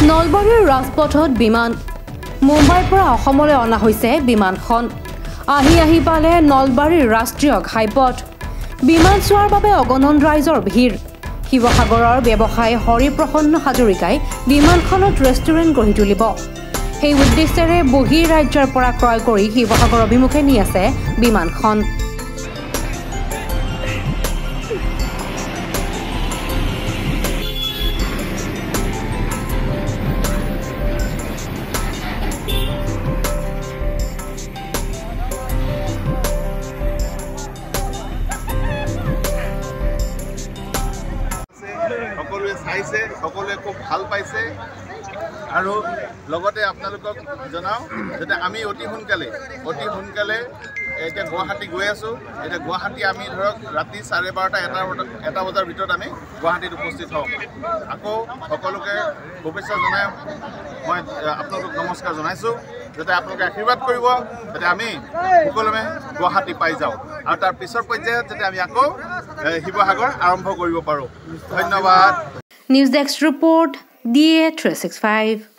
নলবাৰীৰ ৰাজপথত বিমান মুম্বাইৰ পৰা অসমলৈ অনা হৈছে বিমানখন আহি পালে নলবাৰীৰ ৰাষ্ট্ৰীয় ঘাইপথ বিমান চোৱাৰ বাবে অগণন ৰাইজৰ ভিৰ শিৱসাগৰৰ ব্যৱসায়ী হৰিপ্ৰসন্ন হাজৰিকাই বিমানখনত ৰেষ্টুৰেণ্ট গঢ়ি তুলিব সেই উদ্দেশ্যেৰে বহিৰ ৰাজ্যৰ পৰা ক্ৰয় কৰি শিৱসাগৰ অভিমুখে নি আছে বিমানখন চাইছে সকলোৱে খুব ভাল পাইছে আৰু লগতে আপোনালোকক জনাও যে আমি অতি সোনকালে এতিয়া গুৱাহাটী গৈ আছো এটা গুৱাহাটী আমি ধৰক ৰাতি 12:30 এটা বজাৰ ভিতৰত আমি গুৱাহাটীত উপস্থিত হওঁ আকৌ সকলোকে শুভেচ্ছা জনাই মই আপোনালোকক নমস্কাৰ জনাইছোঁ যাতে আপোনালোকে আশীৰ্বাদ কৰিব যাতে আমি সুকলমে গুৱাহাটী পাই যাওঁ আৰু তাৰ পিছৰ পৰ্যায়ত যাতে আমি আকৌ শিৱসাগৰ আৰম্ভ কৰিব পাৰোঁ ধন্যবাদ News Desk Report, DA 365.